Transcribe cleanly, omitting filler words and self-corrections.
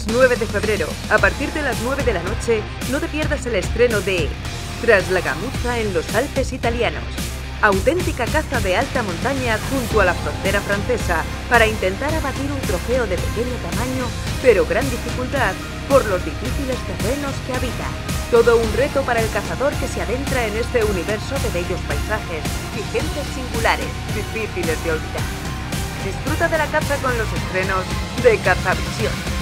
viernes 9 de febrero, a partir de las 9 de la noche, no te pierdas el estreno de Tras la gamuza en los Alpes italianos. Auténtica caza de alta montaña junto a la frontera francesa para intentar abatir un trofeo de pequeño tamaño, pero gran dificultad por los difíciles terrenos que habita. Todo un reto para el cazador que se adentra en este universo de bellos paisajes y gentes singulares, difíciles de olvidar. Disfruta de la caza con los estrenos de Cazavisión.